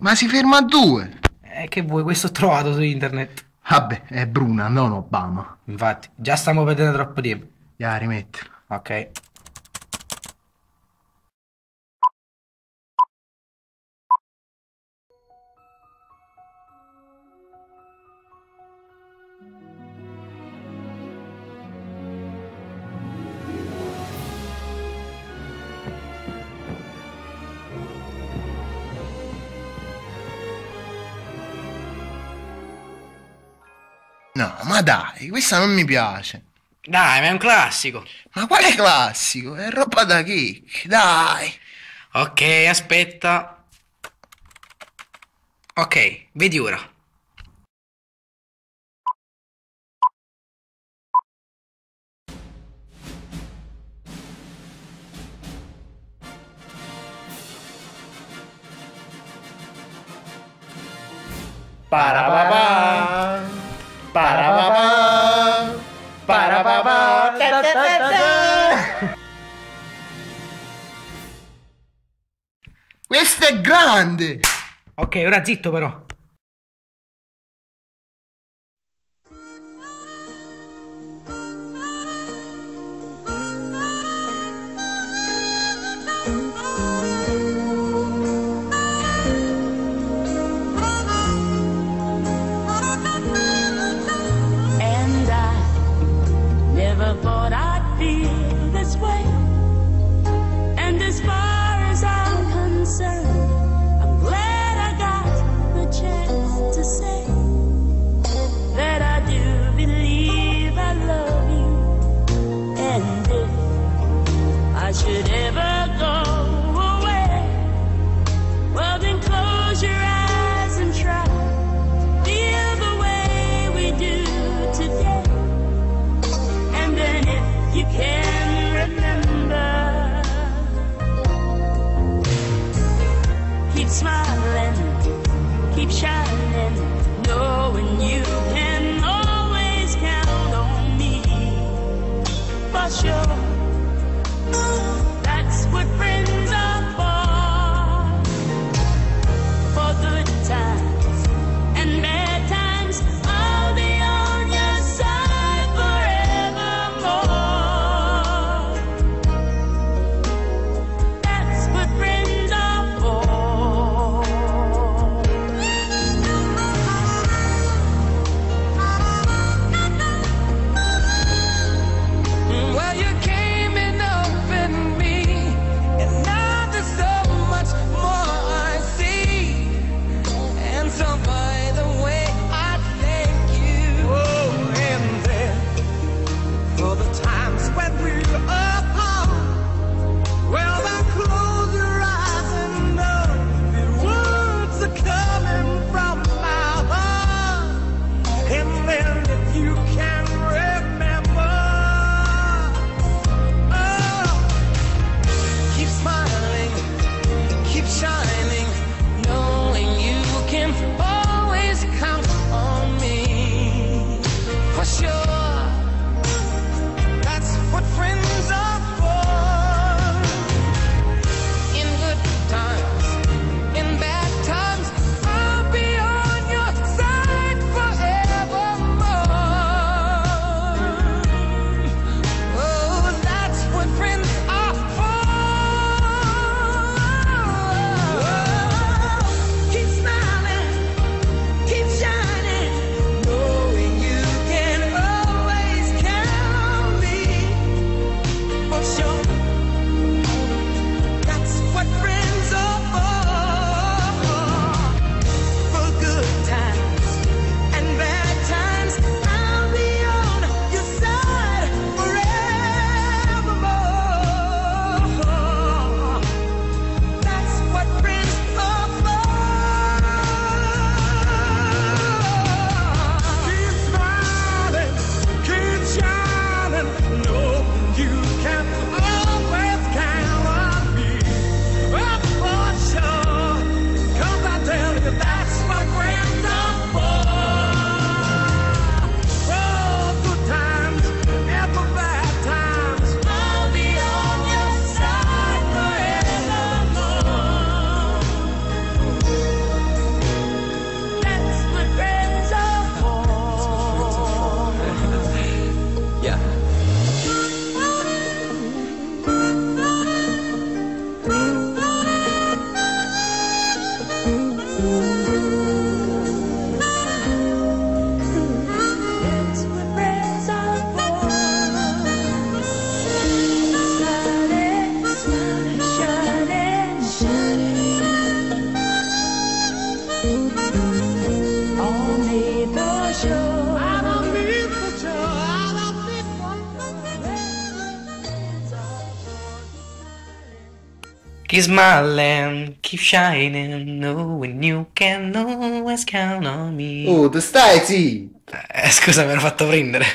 Ma si ferma a 2. Che vuoi? Questo ho trovato su internet. Vabbè, è Bruna, non Obama. Infatti, già stiamo perdendo troppo tempo. Ya, rimettila. Ok. No, ma dai, questa non mi piace. Dai, ma è un classico. Ma quale classico? È roba da kick, dai. Ok, aspetta. Ok, vedi ora. Parapapà, parapapà, parapapà, ta ta ta ta. Questo è grande! Ok, ora zitto però. And I never thought I'd feel this way. And as far as I'm concerned, I'm glad I got the chance to say that I do believe I love you. And if I should ever go away, well then close your eyes and try to feel the way we do today. And then if you can remember, keep smiling, keep shining, knowing you can always count on me. For sure, that's what friends are for good times and bad times. I'll be on your side forevermore. That's what friends are for. Well, you can't Keep smiling, keep shining, knowing you can always count on me. Oh, tu stai, sì. Scusa, mi ero fatto prendere.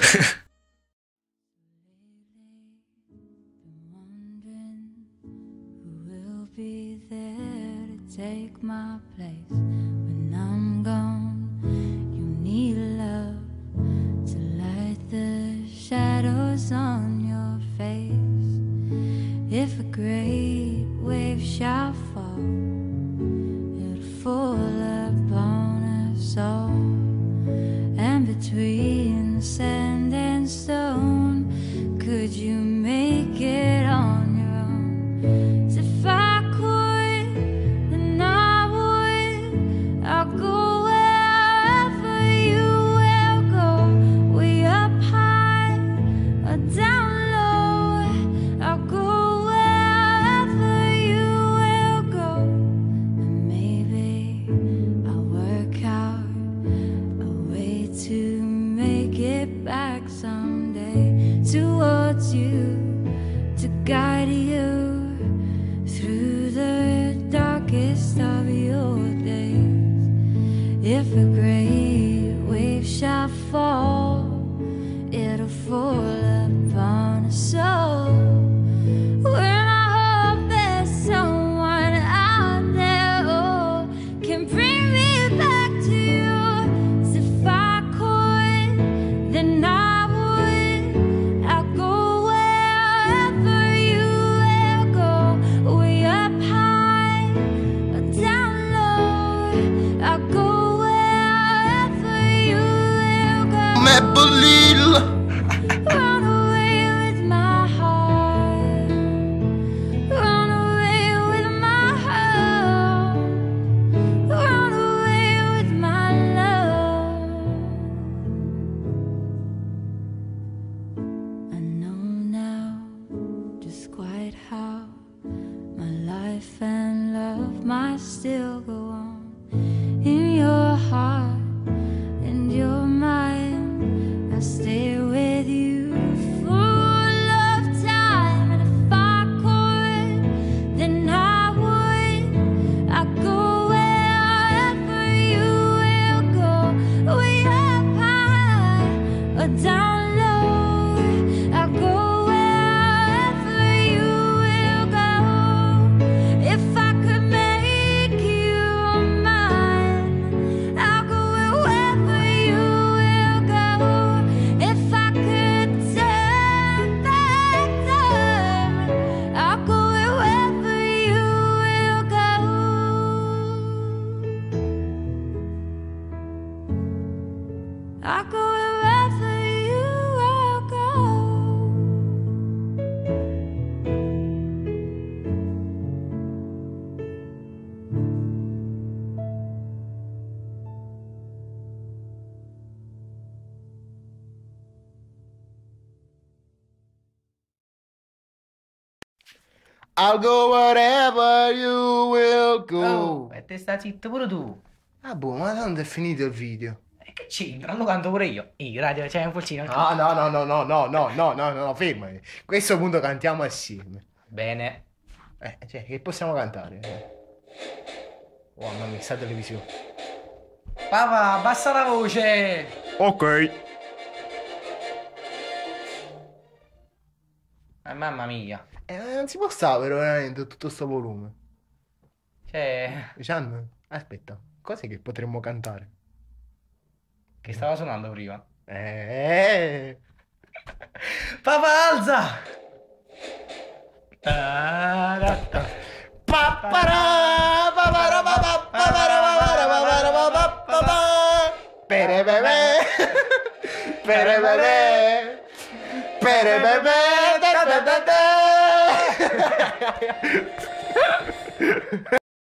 Who will be there to take my place when I'm gone? You need love to light the shadows on your face. If a great wave shall fall, it'll fall upon us all. And between sand and stone, could you make it on your own? 'Cause if I could, then I would. I'll go wherever you will go, way up high or down low. I'll go wherever you will go, and maybe I'll work out a way to make it back someday towards you, to guide you through the darkest of your days. If a great wave shall fall, it'll fall upon us all. When I hope there's someone out there who can bring me back to you. 'Cause if I could, then I would. I'll go wherever you will go, way up high or down low. I'll go wherever you will go. Maple Lil. Run away with my heart. Run away with my heart. Run away with my love. I know now just quite how my life and love might still go on in your heart and your mind. I stay with you full of time, and if I could, then I would. I'd go wherever you will go, way up high or down low. I'll go wherever you will go. If I could make you mine, I'll go wherever you will go. If I could turn back time, I'll go wherever you will go. I'll go wherever you will go. I'll go wherever you will go. Oh, e te sta zitto pure tu. Ah, boh, ma tanto è finito il video. E che c'entra? Lo canto pure io. Io, radio, c'è un pulcino. No, no, no, no, no, no, no, no, no, no, fermati. Questo punto cantiamo assieme. Bene. Cioè, che possiamo cantare? Oh, mamma mia, sta televisione. Papà, abbassa la voce. Ok. Mamma mia. Non si può stare veramente tutto sto volume. Cioè, Gian, aspetta, cos'è che potremmo cantare? che stava suonando prima. Papà, alza! Ta-da-ta. Papara, papara, papara, papara, papara, papara, papara, papara. Pere bebè, pere bebè, pere bebè, da da da da.